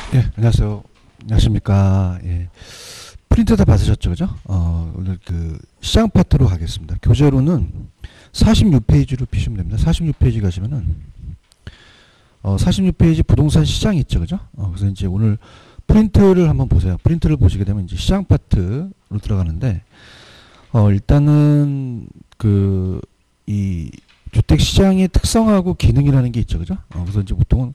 예, 안녕하세요. 안녕하십니까. 예. 프린트 다 받으셨죠, 그죠? 오늘 그 시장 파트로 가겠습니다. 교재로는 46페이지로 피시면 됩니다. 46페이지 가시면은 46페이지 부동산 시장이 있죠, 그죠? 그래서 이제 오늘 프린트를 한번 보세요. 프린트를 보시게 되면 이제 시장 파트로 들어가는데 일단은 그 이 주택 시장의 특성하고 기능이라는 게 있죠, 그죠? 그래서 이제 보통은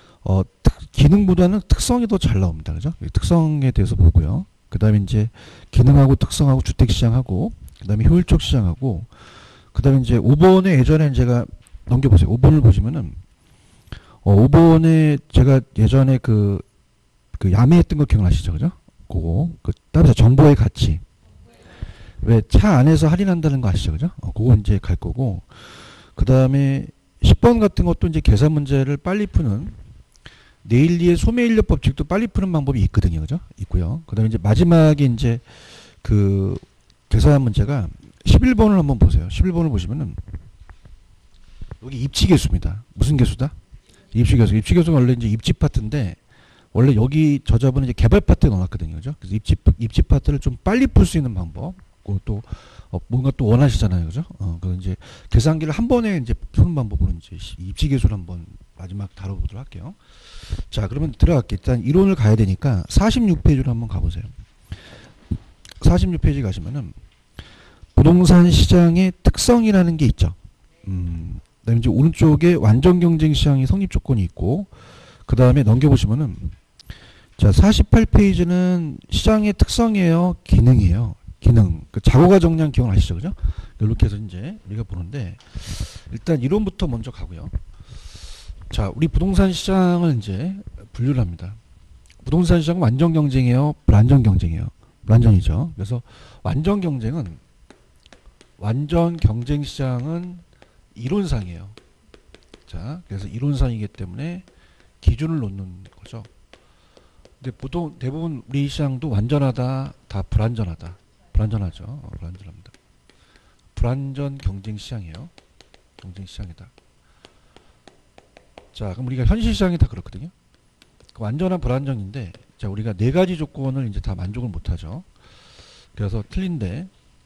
기능보다는 특성이 더 잘 나옵니다. 그죠? 특성에 대해서 보고요. 그 다음에 이제 기능하고 특성하고 주택시장하고, 그 다음에 효율적 시장하고, 그 다음에 이제 5번에 예전에 제가 넘겨보세요. 5번을 보시면은, 5번에 제가 예전에 그 야매했던 거 기억나시죠? 그죠? 그거. 그 다음에 정보의 가치. 왜 차 안에서 할인한다는 거 아시죠? 그죠? 그거 이제 갈 거고, 그 다음에 10번 같은 것도 이제 계산 문제를 빨리 푸는 네일리의 소매인력 법칙도 빨리 푸는 방법이 있거든요. 그죠? 있고요. 그 다음에 이제 마지막에 이제 그 계산 문제가 11번을 한번 보세요. 11번을 보시면은 여기 입지 계수입니다. 무슨 계수다? 입지 계수. 입지 계수가 원래 이제 입지 파트인데 원래 여기 저자분은 이제 개발 파트에 넣어놨거든요. 그죠? 그래서 입지 파트를 좀 빨리 풀 수 있는 방법. 또 뭔가 또 원하시잖아요. 그죠? 그래서 이제 계산기를 한 번에 이제 푸는 방법으로 이제 입지 계수를 한번 마지막 다뤄보도록 할게요. 자, 그러면 들어갈게요. 일단 이론을 가야 되니까 46페이지로 한번 가보세요. 46페이지 가시면은 부동산 시장의 특성이라는 게 있죠. 그다음에 이제 오른쪽에 완전 경쟁 시장의 성립 조건이 있고, 그 다음에 넘겨보시면은 자, 48페이지는 시장의 특성이에요, 기능이에요. 기능. 그 자고가 정량 기억나시죠, 그죠? 이렇게 해서 이제 우리가 보는데 일단 이론부터 먼저 가고요. 자, 우리 부동산 시장을 이제 분류를 합니다. 부동산 시장은 완전 경쟁이에요, 불완전 경쟁이에요. 불완전이죠. 그래서 완전 경쟁은 완전 경쟁 시장은 이론상이에요. 자, 그래서 이론상이기 때문에 기준을 놓는 거죠. 근데 보통 대부분 우리 시장도 완전하다, 다 불완전하다. 불완전하죠. 불완전합니다. 불완전 경쟁 시장이에요. 경쟁 시장이다. 자, 그럼 우리가 현실 시장이 다 그렇거든요. 완전한 불안정인데, 자, 우리가 네 가지 조건을 이제 다 만족을 못하죠. 그래서 틀린데,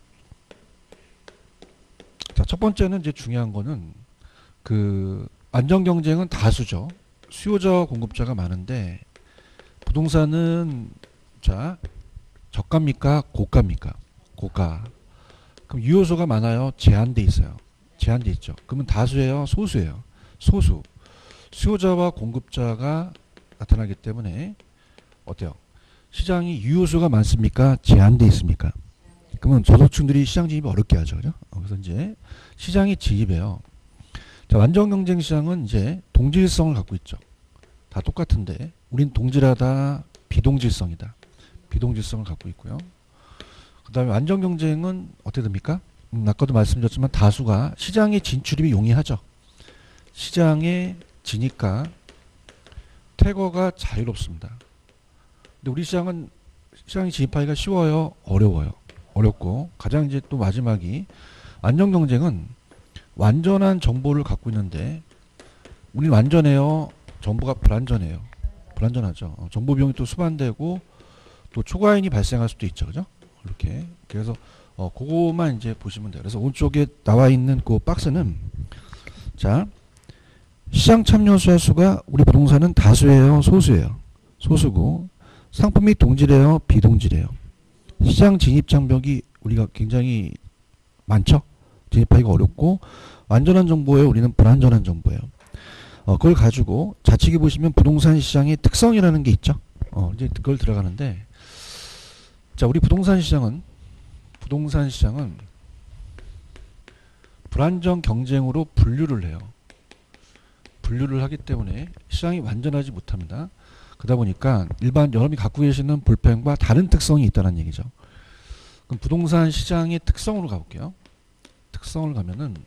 자, 첫 번째는 이제 중요한 거는 그 안정 경쟁은 다수죠. 수요자와 공급자가 많은데 부동산은 자 저가입니까? 고가입니까? 고가. 그럼 유효소가 많아요? 제한돼 있어요. 제한돼 있죠. 그러면 다수예요? 소수예요? 소수. 수요자와 공급자가 나타나기 때문에 어때요? 시장이 유효수가 많습니까? 제한돼 있습니까? 그러면 저소득층들이 시장 진입이 어렵게 하죠. 그죠? 그래서 이제 시장이 진입해요. 자, 완전 경쟁 시장은 이제 동질성을 갖고 있죠. 다 똑같은데 우린 동질하다, 비동질성이다. 비동질성을 갖고 있고요. 그 다음에 완전 경쟁은 어떻게 됩니까? 아까도 말씀드렸지만 다수가 시장에 진출입이 용이하죠. 시장에 지니까 퇴거가 자유롭습니다. 근데 우리 시장은 시장에 진입하기가 쉬워요? 어려워요? 어렵고, 가장 이제 또 마지막이 완전 경쟁은 완전한 정보를 갖고 있는데 우리는 완전해요? 정보가 불완전해요? 불완전하죠. 정보 비용이 또 수반되고 또 초과인이 발생할 수도 있죠. 그죠? 이렇게. 그래서 그거만 이제 보시면 돼요. 그래서 오른쪽에 나와 있는 그 박스는 자, 시장 참여자 수가 우리 부동산은 다수예요, 소수예요? 소수고, 상품이 동질해요, 비동질해요? 시장 진입 장벽이 우리가 굉장히 많죠? 진입하기가 어렵고, 완전한 정보예요, 우리는 불완전한 정보예요. 그걸 가지고 좌측에 보시면 부동산 시장의 특성이라는 게 있죠? 이제 그걸 들어가는데, 자, 우리 부동산 시장은 불완전 경쟁으로 분류를 해요. 분류를 하기 때문에 시장이 완전하지 못합니다. 그러다 보니까 일반 여러분이 갖고 계시는 볼펜과 다른 특성이 있다는 얘기죠. 그럼 부동산 시장의 특성으로 가볼게요. 특성을 가면은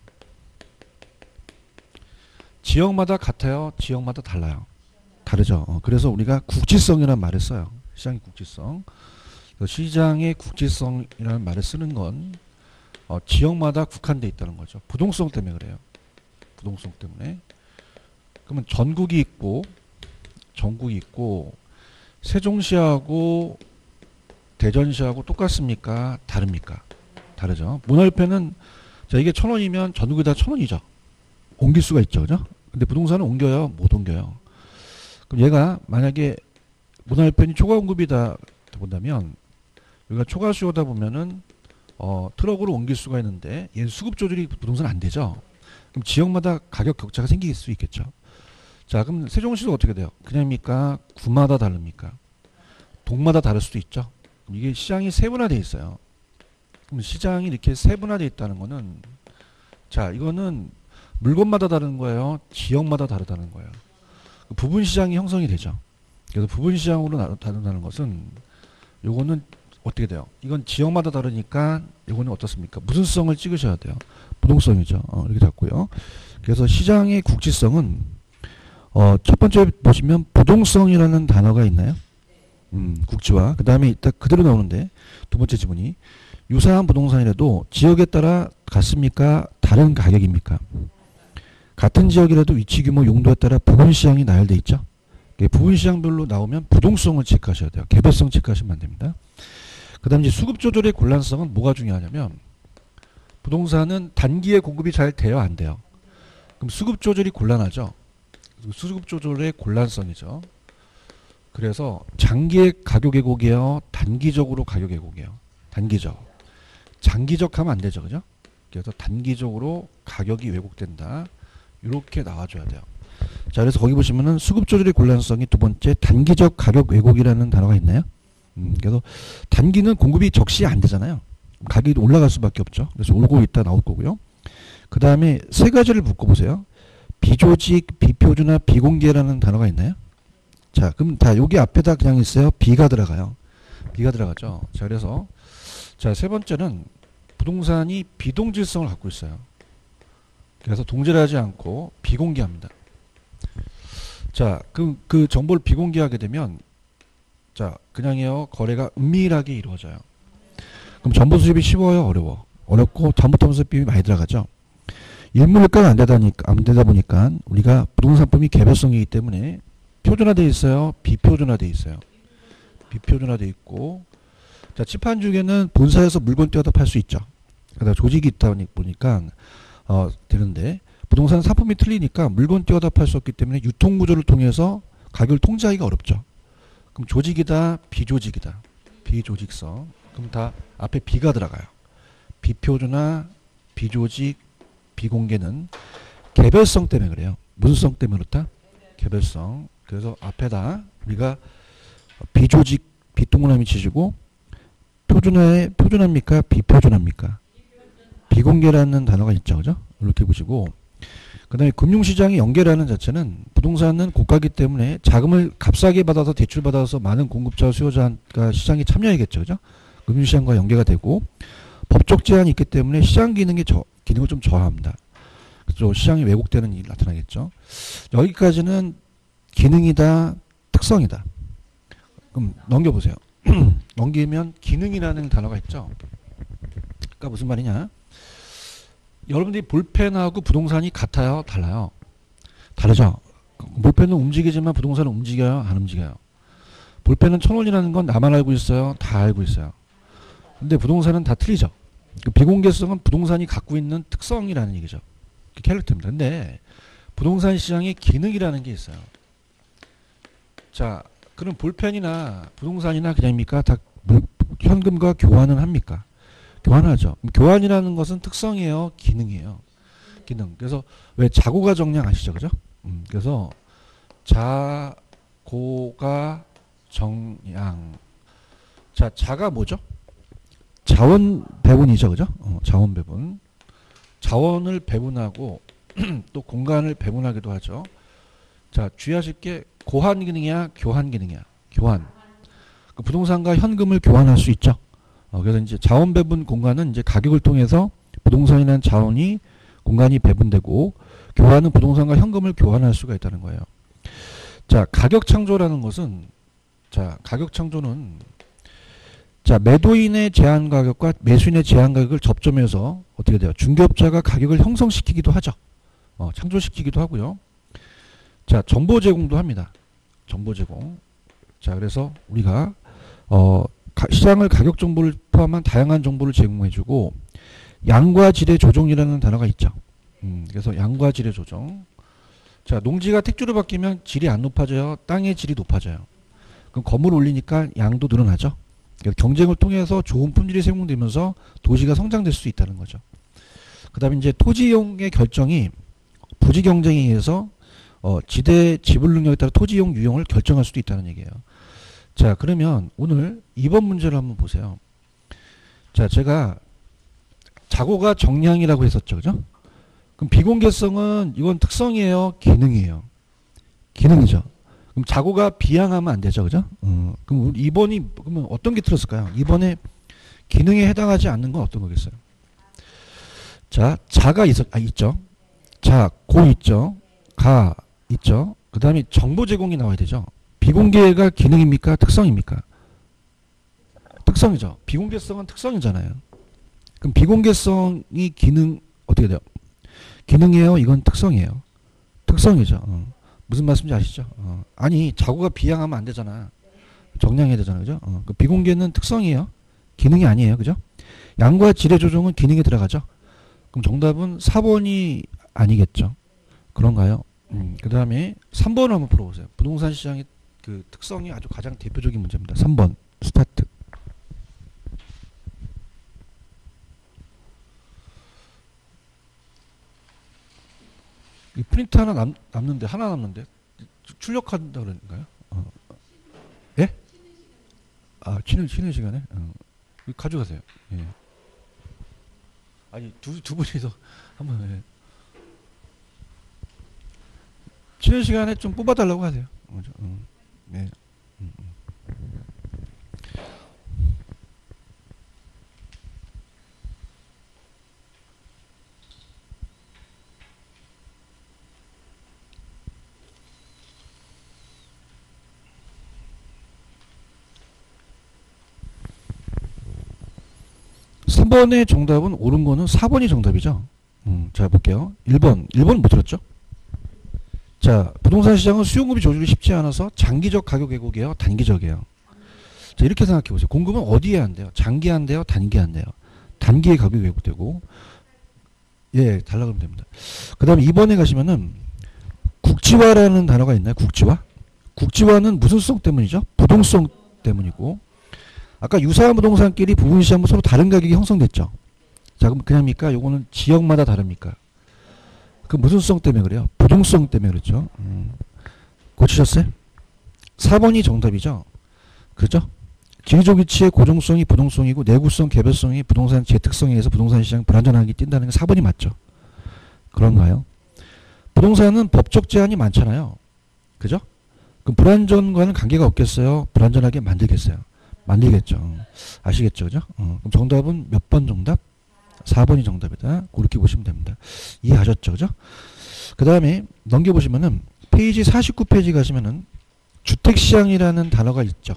지역마다 같아요? 지역마다 달라요? 다르죠. 그래서 우리가 국지성이라는 말을 써요. 시장의 국지성. 시장의 국지성이라는 말을 쓰는 건 지역마다 국한되어 있다는 거죠. 부동성 때문에 그래요. 부동성 때문에. 그러면 전국이 있고 세종시하고 대전시하고 똑같습니까? 다릅니까? 다르죠. 문화협회는 자 이게 1,000원이면 전국이 다 1,000원이죠. 옮길 수가 있죠, 그죠? 근데 부동산은 옮겨요, 못 옮겨요. 그럼 얘가 만약에 문화협회는 초과 공급이다 본다면 여기가 초과 수요다 보면은 트럭으로 옮길 수가 있는데 얘는 수급 조절이 부동산 안 되죠. 그럼 지역마다 가격 격차가 생길 수 있겠죠. 자, 그럼 세종시도 어떻게 돼요? 그냥입니까? 구마다 다릅니까? 동마다 다를 수도 있죠. 그럼 이게 시장이 세분화되어 있어요. 그럼 시장이 이렇게 세분화되어 있다는 거는 자, 이거는 물건마다 다른 거예요. 지역마다 다르다는 거예요. 부분 시장이 형성이 되죠. 그래서 부분 시장으로 다룬다는 것은 요거는 어떻게 돼요? 이건 지역마다 다르니까 이거는 어떻습니까? 무슨 성을 찍으셔야 돼요? 부동성이죠. 이렇게 잡고요. 그래서 시장의 국지성은 첫 번째 보시면 부동성이라는 단어가 있나요? 국지화. 그 다음에 이따 그대로 나오는데 두 번째 지문이 유사한 부동산이라도 지역에 따라 같습니까? 다른 가격입니까? 같은 지역이라도 위치 규모 용도에 따라 부분 시장이 나열돼 있죠. 부분 시장별로 나오면 부동성을 체크하셔야 돼요. 개별성 체크하시면 안 됩니다. 그 다음 이제 수급 조절의 곤란성은 뭐가 중요하냐면 부동산은 단기에 공급이 잘 돼요, 안 돼요? 그럼 수급 조절이 곤란하죠. 수급 조절의 곤란성이죠. 그래서 장기의 가격 왜곡이에요, 단기적으로 가격 왜곡이에요. 단기적. 장기적 하면 안 되죠, 그죠? 그래서 단기적으로 가격이 왜곡된다. 이렇게 나와줘야 돼요. 자, 그래서 거기 보시면은 수급 조절의 곤란성이 두 번째 단기적 가격 왜곡이라는 단어가 있나요? 그래서 단기는 공급이 적시 안 되잖아요. 가격이 올라갈 수밖에 없죠. 그래서 올고 있다 나올 거고요. 그 다음에 세 가지를 묶어보세요. 비조직, 비표준화, 비공개라는 단어가 있나요? 자, 그럼 다 여기 앞에다 그냥 있어요. 비가 들어가요. 비가 들어가죠. 자, 그래서 자, 세 번째는 부동산이 비동질성을 갖고 있어요. 그래서 동질하지 않고 비공개합니다. 자, 그 정보를 비공개하게 되면 자, 그냥요 거래가 은밀하게 이루어져요. 그럼 정보 수집이 쉬워요, 어려워? 어렵고 잘못하면 수입이 많이 들어가죠. 일물가가 안 되다 보니까 우리가 부동산 상품이 개별성이기 때문에 표준화되어 있어요, 비표준화되어 있어요. 비표준화되어 있고 자, 칩한 중에는 본사에서 물건 떼어다 팔 수 있죠. 그러다 조직이 있다 보니까 되는데 부동산 상품이 틀리니까 물건 떼어다 팔 수 없기 때문에 유통구조를 통해서 가격을 통제하기가 어렵죠. 그럼 조직이다, 비조직이다. 비조직성. 그럼 다 앞에 비가 들어가요. 비표준화, 비조직, 비공개는 개별성 때문에 그래요. 무슨 성 때문에 그렇다? 개별성. 그래서 앞에다 우리가 비조직, 비동그라미 치시고 표준합니까? 비표준합니까? 비공개라는 단어가 있죠. 그죠? 이렇게 보시고 그 다음에 금융시장의 연계라는 자체는 부동산은 고가기 때문에 자금을 값싸게 받아서 대출받아서 많은 공급자와 수요자가 시장에 참여하겠죠. 그죠? 금융시장과 연계가 되고 법적 제한이 있기 때문에 시장 기능을 좀 저하합니다. 그래서 시장이 왜곡되는 일이 나타나겠죠. 여기까지는 기능이다, 특성이다. 그럼 넘겨보세요. 넘기면 기능이라는 단어가 있죠. 그러니까 무슨 말이냐? 여러분들이 볼펜하고 부동산이 같아요? 달라요? 다르죠? 볼펜은 움직이지만 부동산은 움직여요? 안 움직여요? 볼펜은 1,000원이라는 건 나만 알고 있어요? 다 알고 있어요. 근데 부동산은 다 틀리죠. 비공개성은 부동산이 갖고 있는 특성이라는 얘기죠. 캐릭터입니다. 근데 부동산 시장에 기능이라는 게 있어요. 자, 그럼 볼펜이나 부동산이나 그냥입니까? 다 현금과 교환은 합니까? 교환하죠. 교환이라는 것은 특성이에요, 기능이에요. 기능. 그래서 왜 자고가 정량 아시죠, 그죠? 그래서 자고가 정량. 자, 자가 뭐죠? 자원 배분이죠, 그죠? 자원 배분. 자원을 배분하고 또 공간을 배분하기도 하죠. 자, 주의하실 게 고환 기능이야, 교환 기능이야. 교환. 그 부동산과 현금을 교환할 수 있죠. 그래서 이제 자원 배분 공간은 이제 가격을 통해서 부동산이라는 자원이 공간이 배분되고 교환은 부동산과 현금을 교환할 수가 있다는 거예요. 자, 가격 창조라는 것은 자, 가격 창조는 자, 매도인의 제한 가격과 매수인의 제한 가격을 접점해서 어떻게 돼요? 중개업자가 가격을 형성시키기도 하죠. 창조시키기도 하고요. 자, 정보 제공도 합니다. 정보 제공. 자, 그래서 우리가 시장을 가격 정보를 포함한 다양한 정보를 제공해주고 양과 질의 조정이라는 단어가 있죠. 그래서 양과 질의 조정. 자, 농지가 택지로 바뀌면 질이 안 높아져요. 땅의 질이 높아져요. 그럼 건물을 올리니까 양도 늘어나죠. 그래서 경쟁을 통해서 좋은 품질이 제공되면서 도시가 성장될 수 있다는 거죠. 그 다음에 이제 토지 이용의 결정이 부지 경쟁에 의해서 지대 지불 능력에 따라 토지 이용 유형을 결정할 수도 있다는 얘기예요. 자, 그러면 오늘 2번 문제를 한번 보세요. 자, 제가 자고가 정량이라고 했었죠. 그죠? 그럼 비공개성은 이건 특성이에요? 기능이에요? 기능이죠. 그럼 자고가 비양하면 안 되죠. 그죠? 그럼 2번이 그러면 어떤 게 틀었을까요? 2번에 기능에 해당하지 않는 건 어떤 거겠어요? 자, 자가 있죠. 자, 고 있죠. 가 있죠. 그 다음에 정보 제공이 나와야 되죠. 비공개가 기능입니까? 특성입니까? 특성이죠. 비공개성은 특성이잖아요. 그럼 비공개성이 기능 어떻게 돼요? 기능이에요? 이건 특성이에요. 특성이죠. 무슨 말씀인지 아시죠? 아니, 자고가 비양하면 안 되잖아. 정량해야 되잖아. 그죠? 그 비공개는 특성이에요. 기능이 아니에요. 그죠? 양과 질의 조정은 기능에 들어가죠. 그럼 정답은 4번이 아니겠죠. 그런가요? 그 다음에 3번을 한번 풀어보세요. 부동산 시장의 그 특성이 아주 가장 대표적인 문제입니다. 3번 스타트. 이 프린트 하나 남는데 하나 남는데 출력한다 그러는가요? 예? 아, 쉬는 시간에? 가져가세요. 예. 아니 두 분이서 한번 예. 쉬는 시간에 좀 뽑아달라고 하세요. 네. 3번의 정답은 옳은 거는 4번이 정답이죠. 자, 볼게요. 1번 못 들었죠? 자, 부동산 시장은 수요공급이 조절이 쉽지 않아서 장기적 가격 왜곡이에요? 단기적이에요? 자, 이렇게 생각해 보세요. 공급은 어디에 안 돼요? 장기 안 돼요? 단기 안 돼요? 단기에 가격이 왜곡되고, 예, 달라 그러면 됩니다. 그 다음에 2번에 가시면은 국지화라는 단어가 있나요? 국지화? 국지화는 무슨 성 때문이죠? 부동성 때문이고, 아까 유사한 부동산끼리 부분 시장은 서로 다른 가격이 형성됐죠. 자, 그럼 그냥입니까? 요거는 지역마다 다릅니까? 그 무슨 성 때문에 그래요? 부동성 때문에 그렇죠. 고치셨어요? 4번이 정답이죠. 그렇죠? 지리적 위치의 고정성이 부동성이고 내구성, 개별성이 부동산 재특성에 의해서 부동산 시장 불안전하게 뛴다는 게 4번이 맞죠. 그런가요? 부동산은 법적 제한이 많잖아요. 그죠? 그럼 불안전과는 관계가 없겠어요? 불안전하게 만들겠어요? 만들겠죠. 아시겠죠? 그죠? 그럼 정답은 몇 번 정답? 4번이 정답이다. 그렇게 보시면 됩니다. 이해하셨죠? 그죠? 그 다음에 넘겨보시면은 페이지 49페이지 가시면은 주택시장이라는 단어가 있죠.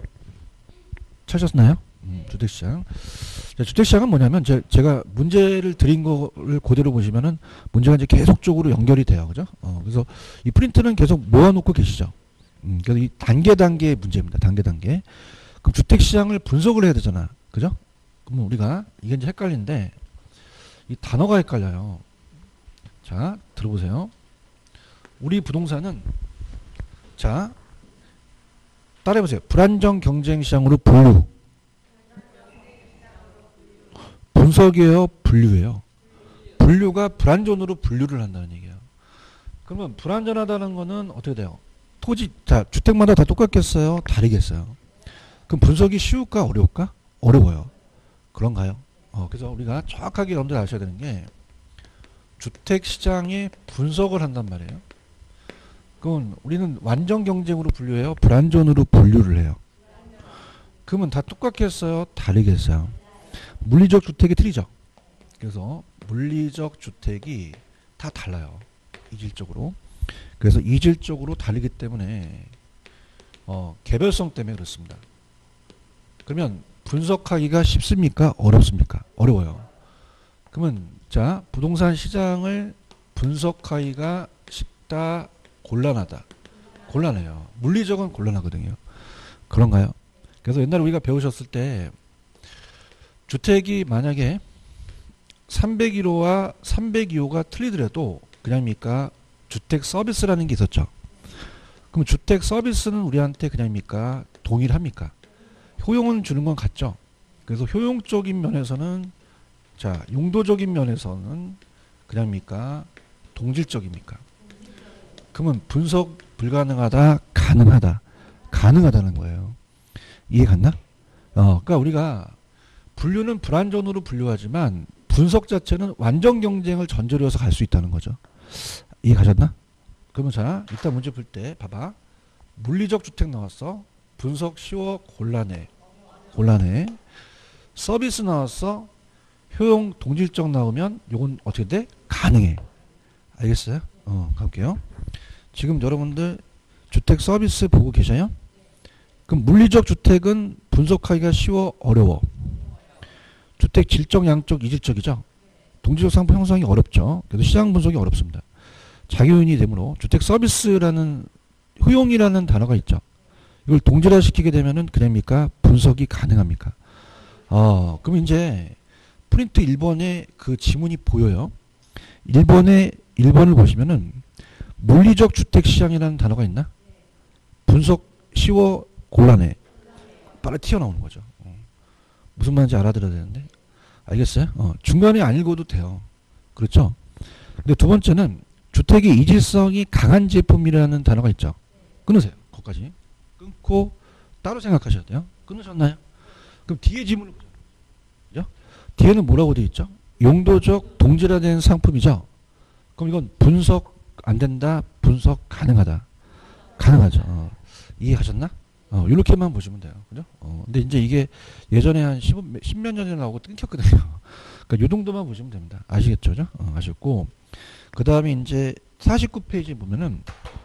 찾으셨나요? 주택시장. 자, 주택시장은 뭐냐면 제가 문제를 드린 거를 그대로 보시면은 문제가 이제 계속적으로 연결이 돼요. 그죠? 그래서 이 프린트는 계속 모아놓고 계시죠. 그래서 이 단계의 문제입니다. 단계. 그럼 주택시장을 분석을 해야 되잖아. 그죠? 그럼 우리가 이게 이제 헷갈리는데 이 단어가 헷갈려요. 자, 들어보세요. 우리 부동산은 자, 따라해보세요. 불안정 경쟁 시장으로 분류. 분석이에요? 분류예요? 분류가 불안전으로 분류를 한다는 얘기예요. 그러면 불안전하다는 거는 어떻게 돼요? 자, 주택마다 다 똑같겠어요? 다르겠어요? 그럼 분석이 쉬울까? 어려울까? 어려워요. 그런가요? 그래서 우리가 정확하게 여러분들 아셔야 되는 게 주택시장의 분석을 한단 말이에요. 그건 우리는 완전 경쟁으로 분류해요? 불안전으로 분류를 해요? 그러면 다 똑같겠어요? 다르겠어요? 물리적 주택이 틀리죠? 그래서 물리적 주택이 다 달라요. 이질적으로. 그래서 이질적으로 다르기 때문에 개별성 때문에 그렇습니다. 그러면 분석하기가 쉽습니까? 어렵습니까? 어려워요. 그러면 자, 부동산 시장을 분석하기가 쉽다, 곤란하다. 곤란해요. 물리적은 곤란하거든요. 그런가요? 그래서 옛날에 우리가 배우셨을 때 주택이 만약에 301호와 302호가 틀리더라도 그냥입니까? 주택 서비스라는 게 있었죠. 그럼 주택 서비스는 우리한테 그냥입니까? 동일합니까? 효용은 주는 건 같죠. 그래서 효용적인 면에서는 자 용도적인 면에서는 그냥입니까? 동질적입니까? 그러면 분석 불가능하다, 가능하다, 가능하다는 거예요. 이해 갔나? 그러니까 우리가 분류는 불완전으로 분류하지만 분석 자체는 완전 경쟁을 전제로 해서 갈 수 있다는 거죠. 이해 가셨나? 그러면 자, 이따 문제 풀 때 봐봐. 물리적 주택 나왔어. 분석 쉬워, 곤란해. 곤란해. 서비스 나왔어. 효용 동질적 나오면 요건 어떻게 돼? 가능해. 알겠어요? 갈게요. 지금 여러분들 주택 서비스 보고 계셔요? 그럼 물리적 주택은 분석하기가 쉬워, 어려워? 주택 질적, 양적, 이질적이죠? 동질적 상품 형성이 어렵죠. 그래서 시장 분석이 어렵습니다. 자기요인이 되므로 주택 서비스라는 효용이라는 단어가 있죠. 이걸 동질화시키게 되면은 그냥입니까? 분석이 가능합니까? 그럼 이제 프린트 1번에 그 지문이 보여요. 1번을 보시면은 물리적 주택 시장이라는 단어가 있나? 분석 쉬워, 곤란해. 빨리 튀어나오는 거죠. 무슨 말인지 알아들어야 되는데. 알겠어요? 중간에 안 읽어도 돼요. 그렇죠? 근데 두 번째는 주택의 이질성이 강한 제품이라는 단어가 있죠. 끊으세요. 거기까지. 끊고 따로 생각하셔야 돼요. 끊으셨나요? 그럼 뒤에 지문을 보죠. 뒤에는 뭐라고 되어 있죠? 용도적 동질화된 상품이죠. 그럼 이건 분석 안 된다, 분석 가능하다. 가능하죠. 이해하셨나? 이렇게만 보시면 돼요. 그죠? 근데 이제 이게 예전에 한 10몇 년에 나오고 끊겼거든요. 그러니까 요 정도만 보시면 됩니다. 아시겠죠? 그죠? 아셨고. 그 다음에 이제 49페이지 보면은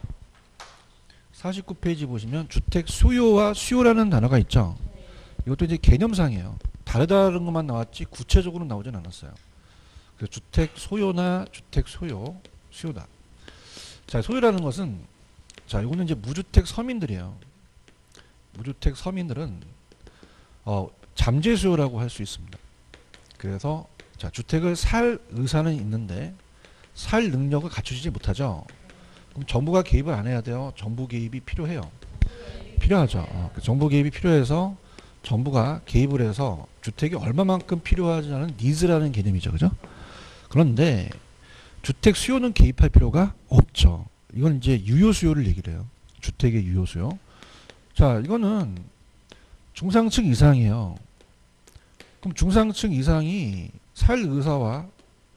49페이지 보시면 주택 수요와 수요라는 단어가 있죠. 이것도 이제 개념상이에요. 다르다는 것만 나왔지 구체적으로 나오진 않았어요. 그래서 주택 소요나 주택 소요, 수요다. 자, 소요라는 것은 자, 이거는 이제 무주택 서민들이에요. 무주택 서민들은 잠재 수요라고 할 수 있습니다. 그래서 자, 주택을 살 의사는 있는데 살 능력을 갖추지 못하죠. 그럼 정부가 개입을 안 해야 돼요. 정부 개입이 필요해요. 필요하죠. 정부 개입이 필요해서 정부가 개입을 해서 주택이 얼마만큼 필요하지는 니즈라는 개념이죠. 그죠? 그런데 주택 수요는 개입할 필요가 없죠. 이건 이제 유효 수요를 얘기를 해요. 주택의 유효 수요. 자, 이거는 중상층 이상이에요. 그럼 중상층 이상이 살 의사와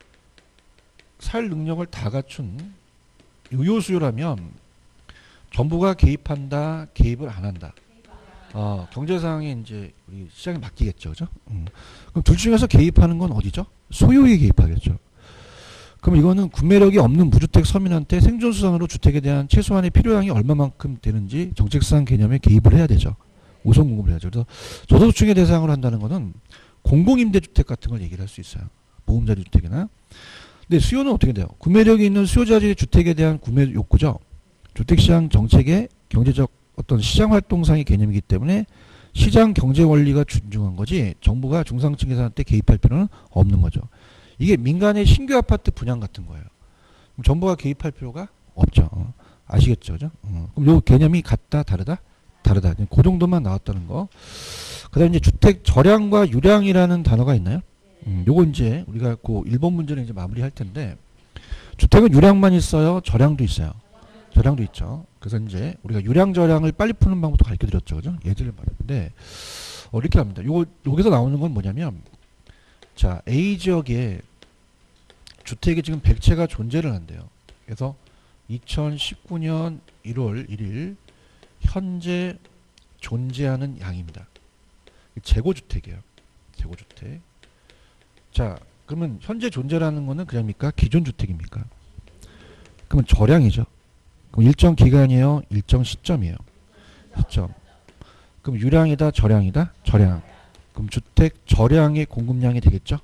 살 능력을 다 갖춘 유효 수요라면 정부가 개입한다, 개입을 안 한다. 경제상에 이제 우리 시장에 맡기겠죠, 그죠? 그럼 둘 중에서 개입하는 건 어디죠? 소유에 개입하겠죠. 그럼 이거는 구매력이 없는 무주택 서민한테 생존수단으로 주택에 대한 최소한의 필요량이 얼마만큼 되는지 정책상 개념에 개입을 해야 되죠. 우선 공급을 해야죠. 그래서 저소득층의 대상으로 한다는 거는 공공임대주택 같은 걸 얘기를 할 수 있어요. 보금자리 주택이나. 근데 수요는 어떻게 돼요? 구매력이 있는 수요자들의 주택에 대한 구매 욕구죠. 주택시장 정책의 경제적 어떤 시장 활동상의 개념이기 때문에 시장 경제 원리가 존중한 거지 정부가 중상층 예산한테 개입할 필요는 없는 거죠. 이게 민간의 신규 아파트 분양 같은 거예요. 그럼 정부가 개입할 필요가 없죠. 아시겠죠? 그죠? 그럼 요 개념이 같다, 다르다? 다르다. 그 정도만 나왔다는 거. 그 다음에 이제 주택 절량과 유량이라는 단어가 있나요? 요거 이제 우리가 그 1번 문제를 이제 마무리할 텐데 주택은 유량만 있어요? 절량도 있어요? 절량도 있죠. 그래서 이제 우리가 유량 절량을 빨리 푸는 방법도 가르쳐 드렸죠. 그죠? 예제를 말했는데 이렇게 합니다. 여기서 나오는 건 뭐냐면 자, A 지역에 주택이 지금 100채가 존재를 한대요. 그래서 2019년 1월 1일 현재 존재하는 양입니다. 재고주택이에요. 재고주택. 자, 그러면 현재 존재라는 거는 그냥입니까? 기존주택입니까? 그러면 절량이죠. 그럼 일정 기간이에요? 일정 시점이에요? 시점. 그럼 유량이다? 절량이다? 절량. 그럼 주택 절량의 공급량이 되겠죠?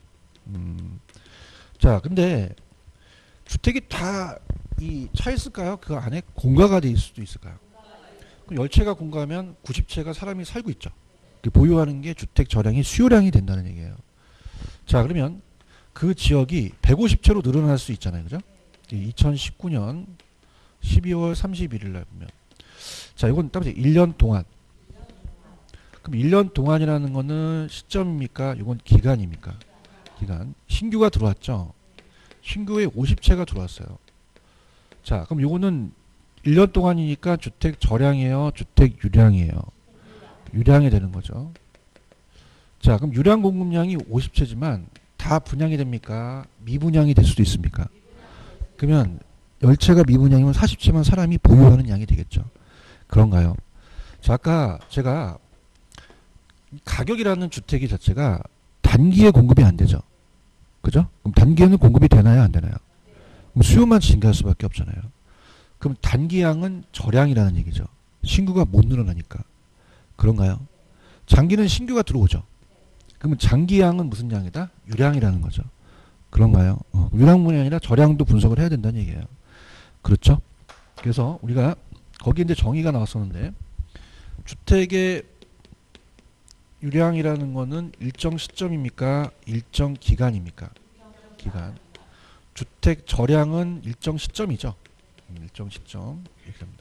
자, 근데 주택이 다 이 차 있을까요? 그 안에 공가가 돼 있을 수도 있을까요? 그럼 10채가 공가하면 90채가 사람이 살고 있죠. 보유하는 게 주택 절량의 수요량이 된다는 얘기예요. 자, 그러면 그 지역이 150채로 늘어날 수 있잖아요. 그죠? 2019년 12월 31일 날 보면. 자, 이건 따로 1년 동안. 그럼 1년 동안이라는 거는 시점입니까? 이건 기간입니까? 기간. 신규가 들어왔죠. 신규에 50채가 들어왔어요. 자, 그럼 요거는 1년 동안이니까 주택 절량이에요? 주택 유량이에요? 유량이 되는 거죠. 자, 그럼 유량 공급량이 50채지만 다 분양이 됩니까? 미분양이 될 수도 있습니까? 그러면 10채가 미분양이면 40채만 사람이 보유하는 양이 되겠죠. 그런가요? 자, 아까 제가 가격이라는 주택이 자체가 단기에 공급이 안 되죠. 그죠? 그럼 단기에는 공급이 되나요? 안 되나요? 그럼 수요만 증가할 수밖에 없잖아요. 그럼 단기양은 절량이라는 얘기죠. 신규가 못 늘어나니까. 그런가요? 장기는 신규가 들어오죠. 그러면 장기양은 무슨 양이다? 유량이라는 거죠. 그런가요? 유량뿐이 아니라 절량도 분석을 해야 된다는 얘기예요. 그렇죠? 그래서 우리가 거기에 이제 정의가 나왔었는데 주택의 유량이라는 거는 일정 시점입니까? 일정 기간입니까? 기간. 주택 절량은 일정 시점이죠. 일정 시점 이렇게 합니다.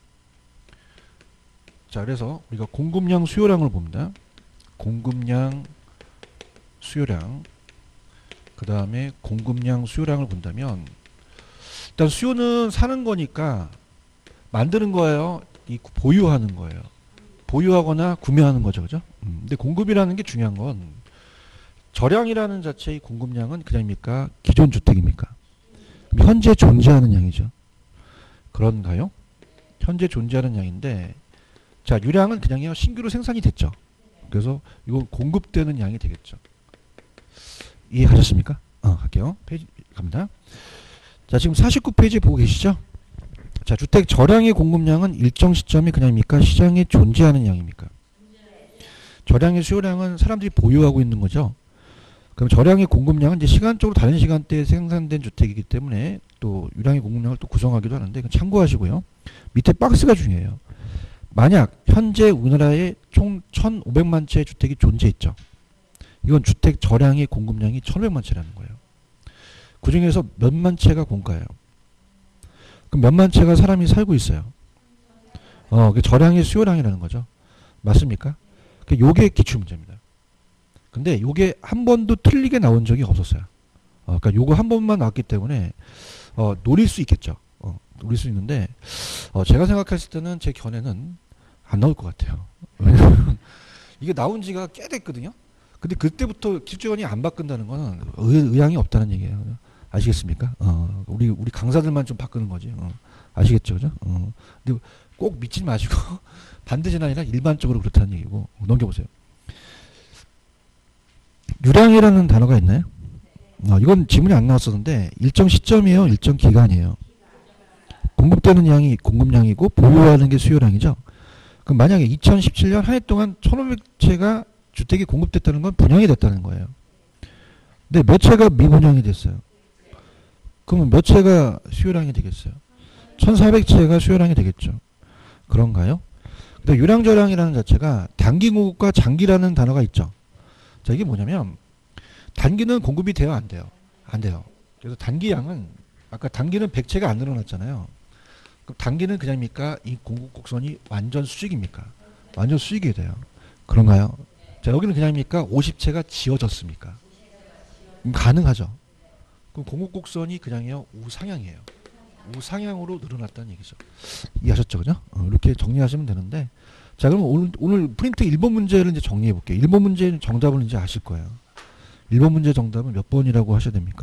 자, 그래서 우리가 공급량 수요량을 봅니다. 공급량 수요량 그 다음에 공급량 수요량을 본다면 일단 수요는 사는 거니까 만드는 거예요? 보유하는 거예요? 보유하거나 구매하는 거죠. 그죠? 근데 공급이라는 게 중요한 건 절량이라는 자체의 공급량은 그냥입니까? 기존 주택입니까? 현재 존재하는 양이죠. 그런가요? 현재 존재하는 양인데 자, 유량은 그냥요 신규로 생산이 됐죠. 그래서 이건 공급되는 양이 되겠죠. 이해하셨습니까? 할게요. 페이지 갑니다. 자, 지금 49페이지 보고 계시죠? 자, 주택 절량의 공급량은 일정 시점이 그냥입니까? 시장에 존재하는 양입니까? 절량의 수요량은 사람들이 보유하고 있는 거죠. 그럼 절량의 공급량은 이제 시간적으로 다른 시간대에 생산된 주택이기 때문에 또 유량의 공급량을 또 구성하기도 하는데 이건 참고하시고요. 밑에 박스가 중요해요. 만약 현재 우리나라에 총 1,500만 채의 주택이 존재했죠. 이건 주택 절량의 공급량이 1,500만 채라는 거예요. 그 중에서 몇만 채가 공가예요. 그럼 몇만 채가 사람이 살고 있어요. 그 절량의 수요량이라는 거죠. 맞습니까? 요게 기출문제입니다. 근데 요게 한 번도 틀리게 나온 적이 없었어요. 그러니까 요거 한 번만 나왔기 때문에 노릴 수 있겠죠. 노릴 수 있는데 제가 생각했을 때는 제 견해는 안 나올 것 같아요. 왜냐면 이게 나온 지가 꽤 됐거든요. 근데 그때부터 기출원이 안 바꾼다는 거는 의향이 없다는 얘기예요. 아시겠습니까? 우리 강사들만 좀 바꾸는 거지. 아시겠죠, 그죠? 근데 꼭 믿지 마시고 반드시는 아니라 일반적으로 그렇다는 얘기고 넘겨보세요. 유량이라는 단어가 있나요? 이건 지문이 안 나왔었는데 일정 시점이에요, 일정 기간이에요. 공급되는 양이 공급량이고 보유하는 게 수요량이죠. 그럼 만약에 2017년 한 해 동안 1,500채가 주택이 공급됐다는 건 분양이 됐다는 거예요. 근데 몇 채가 미분양이 됐어요. 그러면 몇 채가 수요량이 되겠어요? 1,400채가 수요량이 되겠죠. 그런가요? 근데 유량절량이라는 자체가 단기 공급과 장기라는 단어가 있죠. 자, 이게 뭐냐면 단기는 공급이 돼요, 안 돼요? 안 돼요. 그래서 단기량은 아까 단기는 100채가 안 늘어났잖아요. 그럼 단기는 그냥입니까? 이 공급 곡선이 완전 수직입니까? 완전 수직이 돼요. 그런가요? 자, 여기는 그냥입니까? 50채가 지어졌습니까? 가능하죠. 그럼 공급 곡선이 그냥이요 우상향이에요. 우상향으로 늘어났다는 얘기죠. 이해하셨죠, 그죠? 이렇게 정리하시면 되는데, 자, 그럼 오늘 프린트 1번 문제를 이제 정리해 볼게요. 1번 문제는 정답을 이제 아실 거예요. 1번 문제 정답은 몇 번이라고 하셔야 됩니까?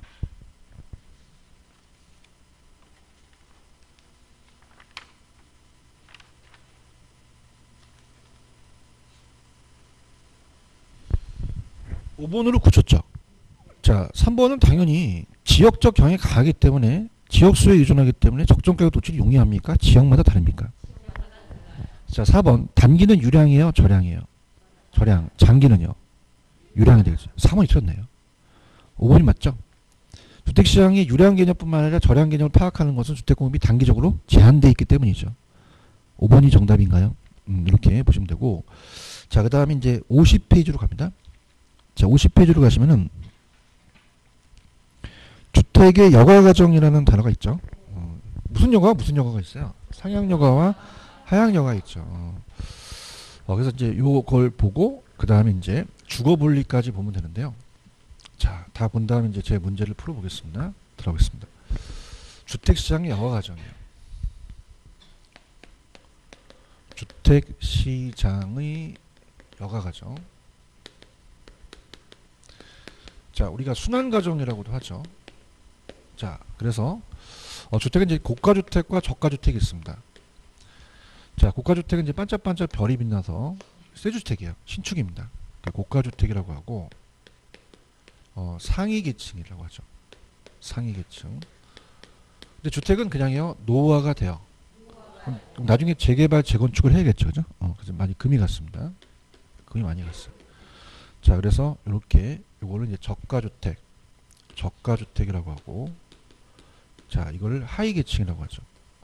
(5번으로) 굳혔죠. 자, 3번은 당연히 지역적 경향이 강하기 때문에 지역수에 의존하기 때문에 적정가격 도출이 용이합니까? 지역마다 다릅니까? 자, 4번 단기는 유량이에요, 절량이에요? 절량. 장기는요? 유량이 되겠죠. 3번이 틀렸네요. 5번이 맞죠? 주택시장의 유량 개념뿐만 아니라 절량 개념을 파악하는 것은 주택공급이 단기적으로 제한되어 있기 때문이죠. 5번이 정답인가요? 이렇게 보시면 되고, 자, 그 다음에 이제 50페이지로 갑니다. 자, 50페이지로 가시면은 주택의 여가과정이라는 단어가 있죠. 무슨 여가가 있어요? 상향여가와 하향여가 있죠. 그래서 이제 요걸 보고 그 다음에 이제 주거분리까지 보면 되는데요. 자, 다 본 다음에 이제 제 문제를 풀어보겠습니다. 들어보겠습니다. 주택시장의 여가과정이에요. 주택시장의 여가과정. 자, 우리가 순환과정이라고도 하죠. 자, 그래서 주택은 이제 고가주택과 저가주택이 있습니다. 자, 고가주택은 이제 반짝반짝 별이 빛나서 새 주택이에요. 신축입니다. 그러니까 고가주택이라고 하고, 상위계층이라고 하죠. 상위계층. 근데 주택은 그냥요, 노후화가 돼요. 그럼 나중에 재개발, 재건축을 해야겠죠. 그죠? 그래서 많이 금이 갔습니다. 금이 많이 갔어요. 자, 그래서 이렇게, 요거를 이제 저가주택이라고 하고, 자, 이거를 하위계층이라고 하죠.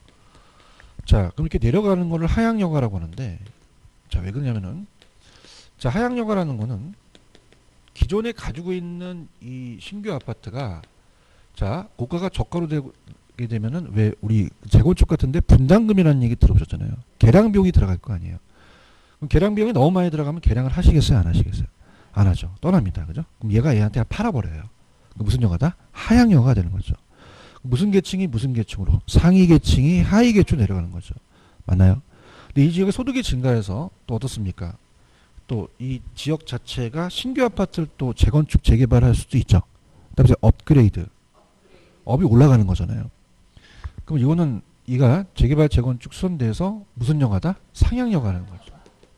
자, 그럼 이렇게 내려가는 거를 하향여가라고 하는데, 자, 왜 그러냐면은, 자, 하향여가라는 거는 기존에 가지고 있는 이 신규 아파트가, 자, 고가가 저가로 되게 되면은 왜 우리 재건축 같은데 분담금이라는 얘기 들어보셨잖아요. 개량 비용이 들어갈 거 아니에요. 그럼 개량 비용이 너무 많이 들어가면 개량을 하시겠어요? 안 하시겠어요? 안 하죠. 떠납니다. 그죠? 그럼 얘가 얘한테 팔아버려요. 무슨 여가다? 하향여가가 되는 거죠. 무슨 계층이 무슨 계층으로? 상위 계층이 하위 계층으로 내려가는 거죠. 맞나요? 근데 이 지역의 소득이 증가해서 또 어떻습니까? 또 이 지역 자체가 신규 아파트를 또 재건축 재개발할 수도 있죠. 그다음에 업그레이드, 업이 올라가는 거잖아요. 그럼 이거는 이가 재개발 재건축 수선돼서 무슨 여가다? 상향여가라는 거죠.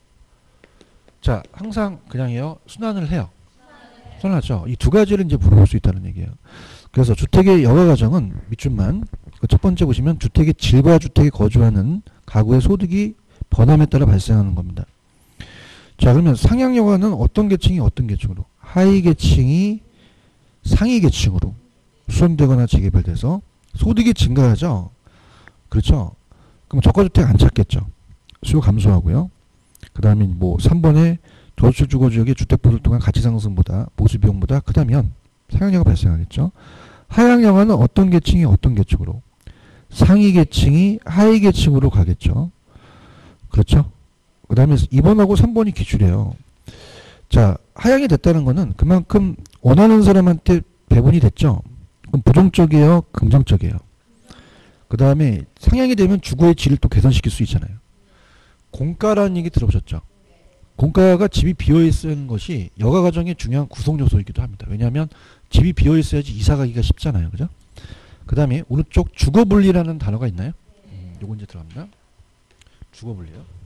자, 항상 그냥요 순환을 해요. 순환하죠. 이 두 가지를 이제 물어볼 수 있다는 얘기예요. 그래서 주택의 여가과정은 밑줄만 첫 번째 보시면 주택의 질과 주택에 거주하는 가구의 소득이 번함에 따라 발생하는 겁니다. 자, 그러면 상향여가는 어떤 계층이 어떤 계층으로? 하위 계층이 상위 계층으로 수선되거나 재개발돼서 소득이 증가하죠. 그렇죠. 그럼 저가주택 안 찾겠죠. 수요 감소하고요. 그 다음에 뭐 3번에 저주택 주거지역의 주택보수를 통한 가치상승보다 보수비용보다 크다면 상향여가 발생하겠죠. 하향여가는 어떤 계층이 어떤 계층으로? 상위 계층이 하위 계층으로 가겠죠. 그렇죠. 그 다음에 2번하고 3번이 기출이에요. 자, 하향이 됐다는 거는 그만큼 원하는 사람한테 배분이 됐죠. 그럼 부정적이에요? 긍정적이에요? 그 다음에 상향이 되면 주거의 질을 또 개선시킬 수 있잖아요. 공가라는 얘기 들어보셨죠? 공가가 집이 비어있는 것이 여가과정의 중요한 구성요소이기도 합니다. 왜냐하면 집이 비어있어야지 이사가기가 쉽잖아요. 그죠? 그 다음에 오른쪽 주거분리라는 단어가 있나요? 요거 이제 들어갑니다. 주거분리요.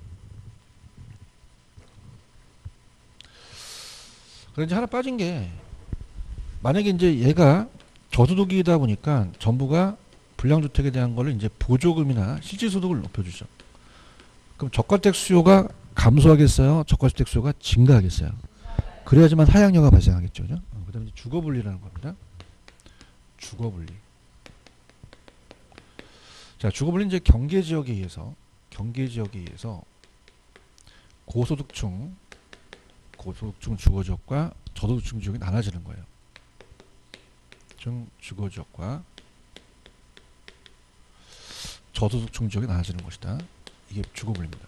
그래 이제 하나 빠진 게, 만약에 이제 얘가 저소득이다 보니까 정부가 불량주택에 대한 거를 이제 보조금이나 실질소득을 높여주죠. 그럼 저가주택 수요가 감소하겠어요? 저가주택 수요가 증가하겠어요? 그래야지만 하향여가 발생하겠죠. 그죠? 그 다음에 주거분리라는 겁니다. 주거분리. 자, 주거분리는 이제 경계지역에 의해서 고소득층 주거지역과 저소득층 지역이 나눠지는 거예요. 주거지역과 저소득층 지역이 나눠지는 것이다. 이게 주거분리입니다.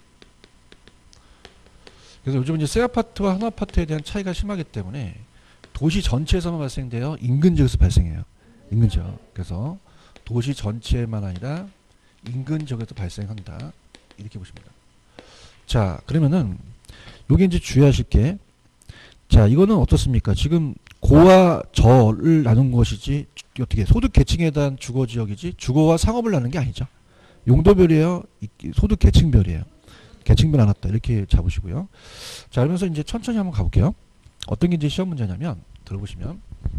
그래서 요즘 이제 새 아파트와 한 아파트에 대한 차이가 심하기 때문에 도시 전체에서만 발생돼요. 인근 지역에서 발생해요. 인근 지역. 그래서 도시 전체만 아니라 인근 지역에서 발생한다. 이렇게 보십니다. 자, 그러면은 요게 이제 주의하실 게, 자, 이거는 어떻습니까? 지금 고와 저를 나눈 것이지 어떻게 소득 계층에 대한 주거 지역이지 주거와 상업을 나눈 게 아니죠. 용도별이에요. 소득 계층별이에요. 계층별 나눴다. 이렇게 잡으시고요. 자, 그러면서 이제 천천히 한번 가볼게요. 어떤 게 이제 시험 문제냐면, 들어보시면,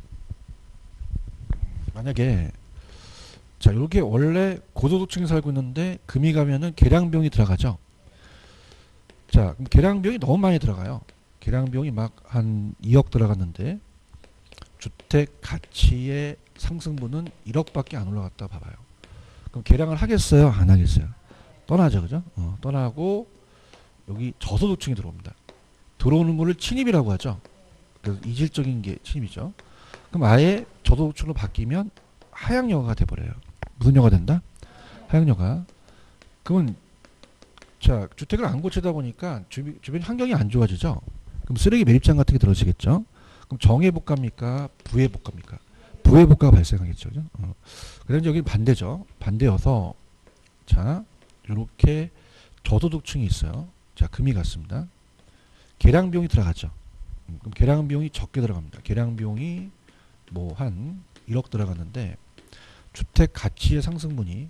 만약에, 자, 이렇게 원래 고소득층이 살고 있는데, 금이 가면은 계량비용이 들어가죠. 자, 그럼 계량비용이 너무 많이 들어가요. 계량비용이 막 한 2억 들어갔는데, 주택 가치의 상승분은 1억밖에 안 올라갔다 봐봐요. 그럼 계량을 하겠어요? 안 하겠어요? 떠나죠, 그죠? 떠나고 여기 저소득층이 들어옵니다. 들어오는 거를 침입이라고 하죠. 그래서 이질적인 게 침입이죠. 그럼 아예 저소득층으로 바뀌면 하향여가가 돼버려요. 무슨 여가 된다? 하향여가. 그러면 자 주택을 안 고치다 보니까 주변 환경이 안 좋아지죠. 그럼 쓰레기 매립장 같은 게 들어지겠죠. 그럼 정해복합니까? 부해복합니까? 부해복합가 발생하겠죠. 그죠? 그래서 여기 반대죠. 반대여서 자 이렇게 저소득층이 있어요. 자 금이 갔습니다. 계량 비용이 들어가죠. 그럼 계량 비용이 적게 들어갑니다. 계량 비용이 뭐 한 1억 들어갔는데 주택 가치 상승분은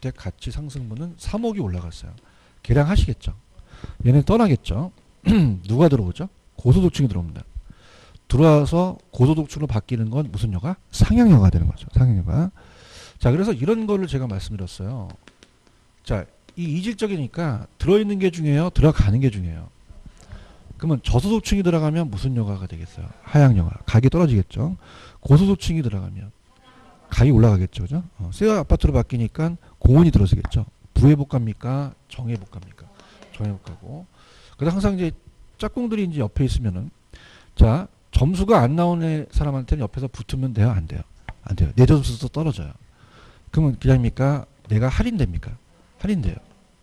3억이 올라갔어요. 계량하시겠죠. 얘는 떠나겠죠. 누가 들어오죠? 고소득층이 들어옵니다. 들어와서 고소득층으로 바뀌는 건 무슨 여가? 상향여가 되는 거죠. 상향여가. 자, 그래서 이런 거를 제가 말씀드렸어요. 자, 이 이질적이니까 들어있는 게 중요해요? 들어가는 게 중요해요? 그러면 저소득층이 들어가면 무슨 여가가 되겠어요? 하향여가. 가격이 떨어지겠죠. 고소득층이 들어가면 가격이 올라가겠죠. 그죠? 새 아파트로 바뀌니까 공원이 들어서겠죠. 부해복합니까? 정해복합니까? 정해복하고. 그래서 항상 이제 짝꿍들이 이제 옆에 있으면은 자, 점수가 안 나오는 사람한테는 옆에서 붙으면 돼요? 안 돼요? 안 돼요. 내 점수도 떨어져요. 그러면 그냥입니까? 내가 할인됩니까? 할인돼요.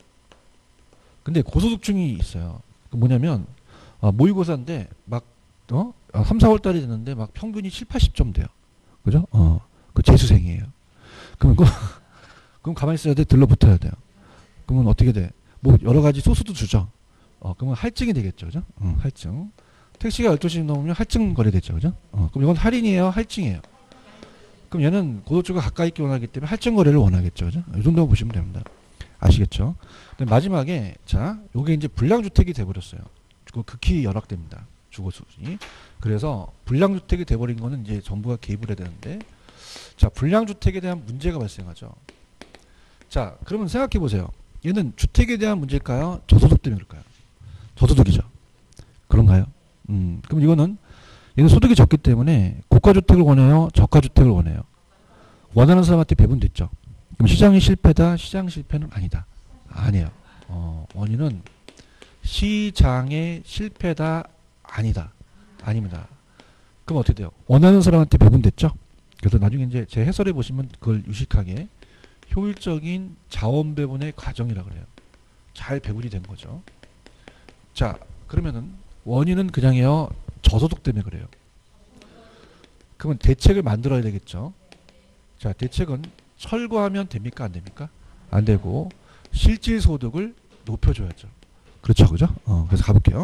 근데 고소득층이 있어요. 뭐냐면 모의고사인데 막 3, 4월 달이 됐는데 막 평균이 7, 80점 돼요. 그죠? 그 재수생이에요. 그럼 가만히 있어야 돼? 들러붙어야 돼요. 그러면 어떻게 돼? 뭐 여러 가지 소스도 주죠. 그러면 할증이 되겠죠. 그죠? 할증. 택시가 12시 넘으면 할증 거래되죠. 그죠? 그럼 이건 할인이에요? 할증이에요? 그럼 얘는 고소득층과 가까이 있기 원하기 때문에 할증 거래를 원하겠죠. 그죠? 이 정도 보시면 됩니다. 아시겠죠? 근데 마지막에 자, 요게 이제 불량주택이 돼버렸어요. 극히 열악됩니다. 주거수준이. 그래서 불량주택이 돼버린 거는 이제 정부가 개입을 해야 되는데 자, 불량주택에 대한 문제가 발생하죠. 자, 그러면 생각해 보세요. 얘는 주택에 대한 문제일까요? 저소득 때문에 그럴까요? 저소득이죠. 그런가요? 그럼 이거는 얘는 소득이 적기 때문에 고가주택을 원해요? 저가주택을 원해요? 원하는 사람한테 배분됐죠. 그럼 시장이 실패다? 시장 실패는 아니다. 아니에요. 원인은 시장의 실패다? 아니다. 아닙니다. 그럼 어떻게 돼요? 원하는 사람한테 배분됐죠? 그래서 나중에 이제 제 해설해 보시면 그걸 유식하게 효율적인 자원 배분의 과정이라고 그래요. 잘 배분이 된 거죠. 자, 그러면은 원인은 그냥이요. 저소득 때문에 그래요. 그러면 대책을 만들어야 되겠죠. 자, 대책은 철거하면 됩니까? 안 됩니까? 안 되고 실질 소득을 높여줘야죠. 그렇죠. 그죠? 그래서 가볼게요.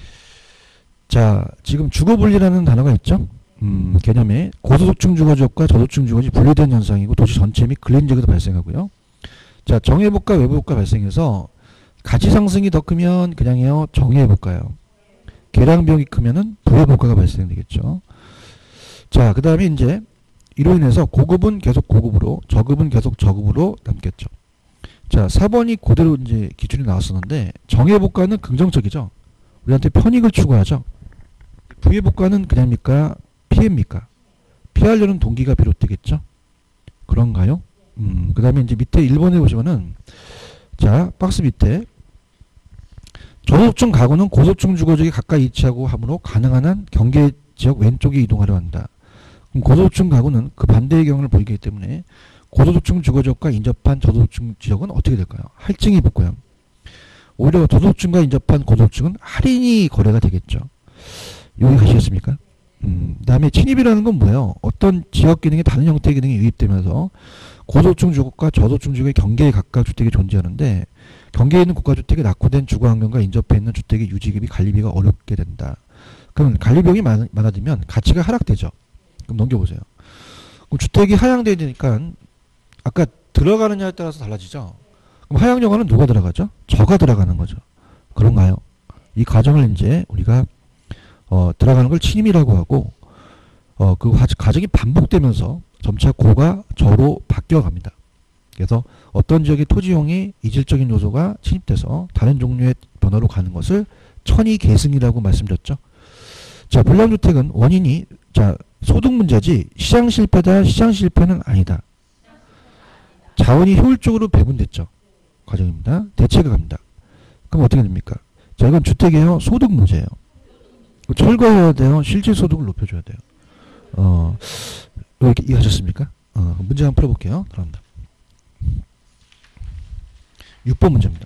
자, 지금 주거분리라는 단어가 있죠. 개념에 고소득층 주거지역과 저소득층 주거지 분리된 현상이고 도시 전체 및 근린 지역에도 발생하고요. 자, 정해복과 외부복가 발생해서 가치 상승이 더 크면 그냥요 정해복가요. 계량 비용이 크면은 부해복가가 발생되겠죠. 자, 그 다음에 이제 이로 인해서 고급은 계속 고급으로, 저급은 계속 저급으로 남겠죠. 자, 4번이 그대로 이제 기준이 나왔었는데 정해복가는 긍정적이죠. 우리한테 편익을 추구하죠. 부해복가는 그냥입니까? 피해입니까? 피하려는 동기가 비롯되겠죠. 그런가요? 그 다음에 이제 밑에 1번에 보시면은 자, 박스 밑에 저소득층 가구는 고소득층 주거지역에 가까이 위치하고 하므로 가능한 한 경계지역 왼쪽에 이동하려 한다. 그럼 고소득층 가구는 그 반대의 경우를 보이기 때문에 고소득층 주거지역과 인접한 저소득층 지역은 어떻게 될까요? 할증이 붙고요. 오히려 저소득층과 인접한 고소득층은 할인이 거래가 되겠죠. 여기 가시겠습니까? 그 다음에 침입이라는 건 뭐예요? 어떤 지역 기능이 다른 형태의 기능이 유입되면서 고소득층 주거과 저소득층 지역의 경계에 각각 주택이 존재하는데 경계에 있는 국가주택이 낙후된 주거환경과 인접해 있는 주택의 유지급이 관리비가 어렵게 된다. 그럼 관리비용이 많아지면 가치가 하락되죠. 그럼 넘겨보세요. 그럼 주택이 하향되어야 되니까 아까 들어가느냐에 따라서 달라지죠. 그럼 하향여가는 누가 들어가죠? 저가 들어가는 거죠. 그런가요? 이 과정을 이제 우리가 들어가는 걸 침입이라고 하고 그 과정이 반복되면서 점차 고가 저로 바뀌어갑니다. 그래서 어떤 지역의 토지용이 이질적인 요소가 침입돼서 다른 종류의 변화로 가는 것을 천이계승이라고 말씀드렸죠. 자, 불량주택은 원인이 자 소득 문제지 시장 실패다. 시장 실패는 아니다. 자원이 효율적으로 배분됐죠. 과정입니다. 대체가 갑니다. 그럼 어떻게 됩니까? 자, 이건 주택이에요. 소득 문제예요. 철거해야 돼요. 실질 소득을 높여줘야 돼요. 이렇게 이해하셨습니까? 문제 한번 풀어볼게요. 들어갑니다. 6번 문제입니다.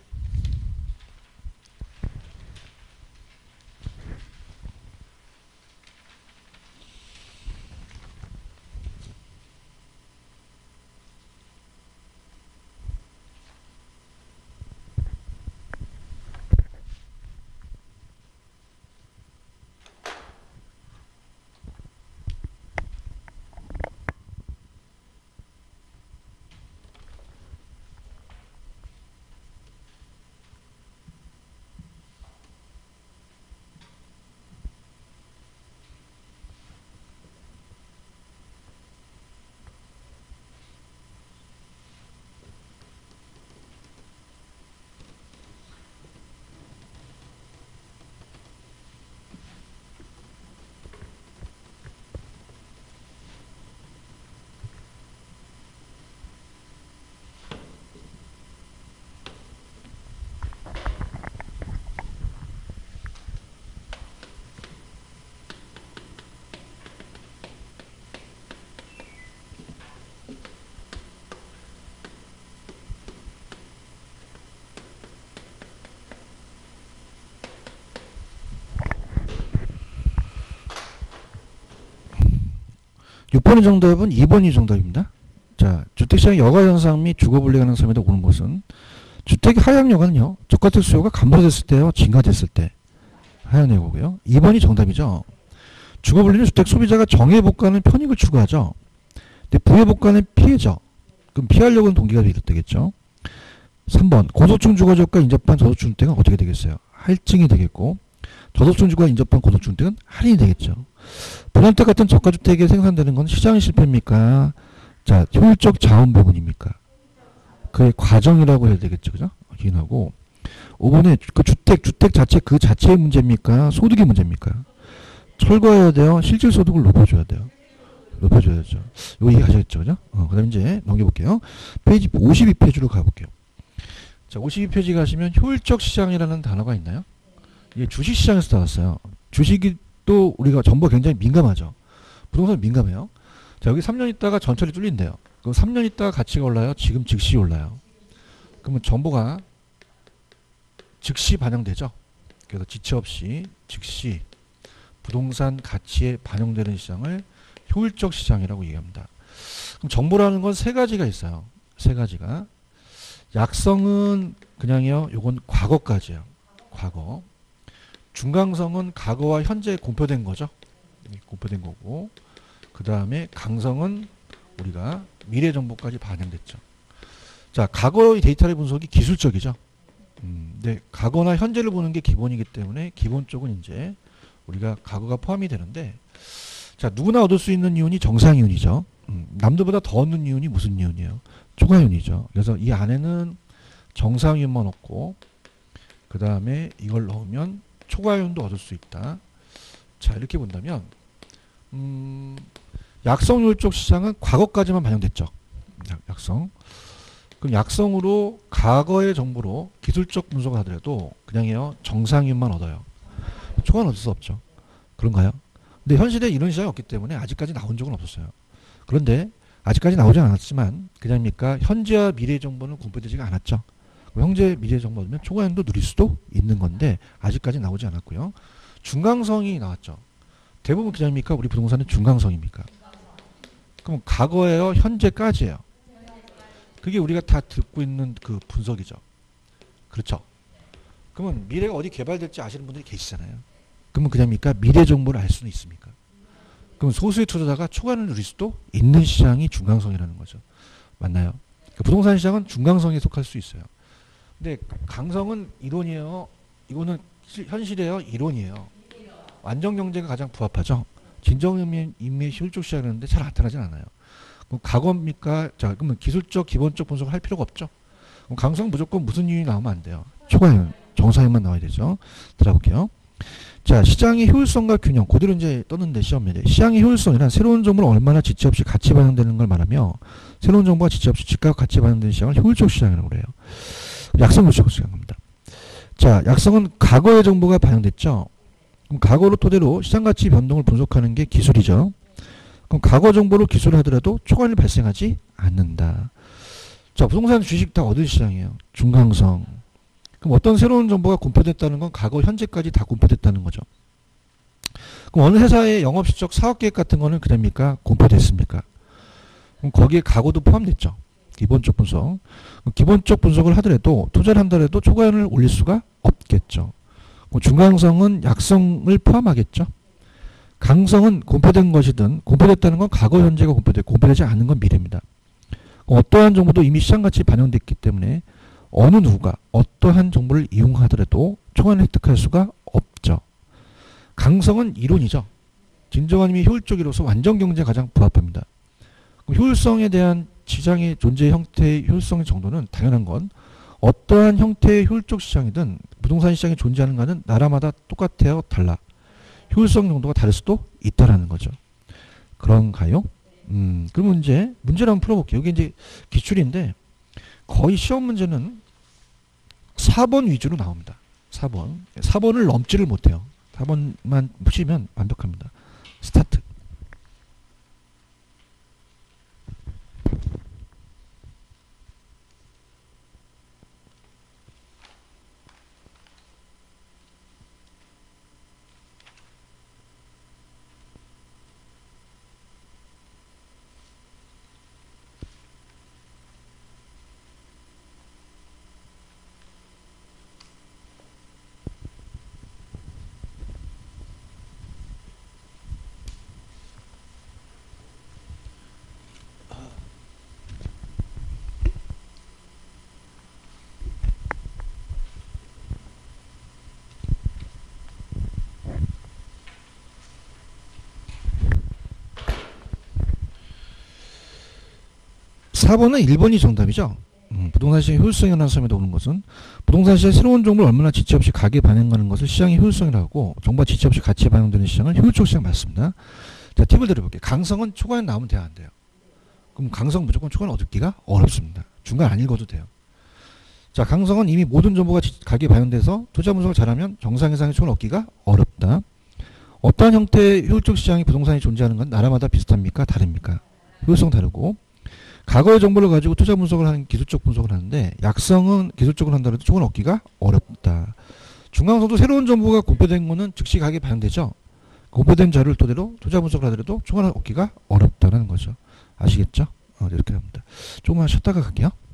육 번의 정답은 2번이 정답입니다. 자, 주택시장 여가 현상 및 주거분리 가능성에도 오는 것은 주택의 하향 여가는요. 저가택 수요가 감소됐을 때요. 증가됐을 때 하향 여고고요. 2번이 정답이죠. 주거분리는 주택 소비자가 정해복가는 편익을 추구하죠. 근데 부해복가는 피해죠. 그럼 피하려고 하는 동기가 되겠죠. 3번 고소층 주거지역과 인접한 저소득 주택은 어떻게 되겠어요? 할증이 되겠고 저소득 주거와 인접한 고소득 주택은 할인이 되겠죠. 분양택 같은 저가주택에 생산되는 건 시장의 실패입니까? 자, 효율적 자원 배분입니까? 그의 과정이라고 해야 되겠죠. 그죠? 확인하고 5번에 그 주택 자체 그 자체의 문제입니까? 소득의 문제입니까? 철거해야 돼요. 실질 소득을 높여줘야 돼요. 높여줘야죠. 이거 이해하셨죠? 그죠? 그 다음에 이제 넘겨볼게요. 페이지 52페이지로 가볼게요. 자, 52페이지 가시면 효율적 시장이라는 단어가 있나요? 이게 주식시장에서 나왔어요. 주식이 또 우리가 정보가 굉장히 민감하죠. 부동산 민감해요. 자, 여기 3년 있다가 전철이 뚫린대요. 그럼 3년 있다가 가치가 올라요? 지금 즉시 올라요. 그러면 정보가 즉시 반영되죠. 그래서 지체 없이 즉시 부동산 가치에 반영되는 시장을 효율적 시장이라고 얘기합니다. 그럼 정보라는 건 세 가지가 있어요. 세 가지가. 약성은 그냥요. 요건 과거까지예요. 과거. 중강성은 과거와 현재에 공표된 거죠. 공표된 거고. 그 다음에 강성은 우리가 미래 정보까지 반영됐죠. 자, 과거의 데이터의 분석이 기술적이죠. 근데 과거나 현재를 보는 게 기본이기 때문에 기본 쪽은 이제 우리가 과거가 포함이 되는데, 자, 누구나 얻을 수 있는 이윤이 정상이윤이죠. 남들보다 더 얻는 이윤이 무슨 이윤이에요? 초과이윤이죠. 그래서 이 안에는 정상이윤만 얻고 그 다음에 이걸 넣으면 초과이윤도 얻을 수 있다. 자, 이렇게 본다면 약성효율적 시장은 과거까지만 반영됐죠. 약성. 그럼 약성으로 과거의 정보로 기술적 분석을 하더라도 그냥요 정상이윤만 얻어요. 초과는 얻을 수 없죠. 그런가요? 근데 현실에 이런 시장이 없기 때문에 아직까지 나온 적은 없었어요. 그런데 아직까지 나오지 않았지만 그냥입니까? 현재와 미래의 정보는 공표되지가 않았죠. 현재 미래 정보 얻으면 초과이윤도 누릴 수도 있는 건데 아직까지 나오지 않았고요. 중강성이 나왔죠. 대부분 그냥입니까? 우리 부동산은 중강성입니까? 그럼 과거예요? 현재까지예요? 그게 우리가 다 듣고 있는 그 분석이죠. 그렇죠? 그러면 미래가 어디 개발될지 아시는 분들이 계시잖아요. 그러면 그냥입니까? 미래 정보를 알 수는 있습니까? 그럼 소수의 투자자가 초과를 누릴 수도 있는 시장이 중강성이라는 거죠. 맞나요? 그러니까 부동산 시장은 중강성에 속할 수 있어요. 근데 강성은 이론이에요. 이거는 현실이에요. 이론이에요. 완전 경제가 가장 부합하죠. 진정 의미의 효율적 시장이라는데 잘 나타나진 않아요. 그럼 과거입니까? 자, 그러면 기술적 기본적 분석을 할 필요가 없죠. 그럼 강성 무조건 무슨 이윤이 나오면 안 돼요. 초과이윤, 정상이윤만 나와야 되죠. 들어볼게요. 자, 시장의 효율성과 균형. 그대로 이제 떴는데 시험에 시장의 효율성이란 새로운 정보를 얼마나 지체 없이 가치 반영되는 걸 말하며 새로운 정보가 지체 없이 즉각 가치 반영되는 시장을 효율적 시장이라고 그래요. 약성 요소가 중요한 겁니다. 자, 약성은 과거의 정보가 반영됐죠. 그럼 과거를 토대로 시장가치 변동을 분석하는 게 기술이죠. 그럼 과거 정보를 기술을 하더라도 초과율이 발생하지 않는다. 자, 부동산 주식 다 어디 시장이에요? 중강성. 그럼 어떤 새로운 정보가 공표됐다는 건 과거 현재까지 다 공표됐다는 거죠. 그럼 어느 회사의 영업실적 사업계획 같은 거는 그럽니까? 공표됐습니까? 그럼 거기에 과거도 포함됐죠. 기본적 분석. 기본적 분석을 하더라도 투자를 한다라도 초과율을 올릴 수가 없겠죠. 중강성은 약성을 포함하겠죠. 강성은 공표된 것이든 공표됐다는 건 과거 현재가 공표되고 공표되지 않은 건 미래입니다. 어떠한 정보도 이미 시장가치에 반영됐기 때문에 어느 누구가 어떠한 정보를 이용하더라도 초과율을 획득할 수가 없죠. 강성은 이론이죠. 진정한 의미 효율적으로서 완전 경제에 가장 부합합니다. 효율성에 대한 시장의 존재 형태의 효율성의 정도는 당연한 건 어떠한 형태의 효율적 시장이든 부동산 시장이 존재하는가는 나라마다 똑같아요, 달라. 효율성 정도가 다를 수도 있다라는 거죠. 그런가요? 그럼 문제를 한번 풀어볼게요. 여기 이제 기출인데 거의 시험 문제는 4번 위주로 나옵니다. 4번. 4번을 넘지를 못해요. 4번만 푸시면 완벽합니다. 스타트. 사 4번은 1번이 정답이죠. 부동산 시장의 효율성이 하는 섬에 오는 것은 부동산 시장의 새로운 정보를 얼마나 지체 없이 가격에 반영하는 것을 시장의 효율성이라고 하고 정보가 지체 없이 가치에 반영되는 시장은 효율적 시장 맞습니다. 자, 팁을 드려볼게요. 강성은 초과에 나오면 돼요, 안 돼요? 그럼 강성 무조건 초과를 얻기가 어렵습니다. 중간 안 읽어도 돼요. 자, 강성은 이미 모든 정보가 가격에 반영돼서 투자 분석을 잘하면 정상 이상의 초과를 얻기가 어렵다. 어떠한 형태의 효율적 시장이 부동산이 존재하는 건 나라마다 비슷합니까? 다릅니까? 효율성 다르고 과거의 정보를 가지고 투자 분석을 하는 기술적 분석을 하는데 약성은 기술적으로 한다고 해도 초과를 얻기가 어렵다. 중강성도 새로운 정보가 공표된 거는 즉시 가격에 반영되죠. 공표된 자료를 토대로 투자 분석을 하더라도 초과를 얻기가 어렵다는 거죠. 아시겠죠? 이렇게 합니다. 조금만 쉬었다가 갈게요.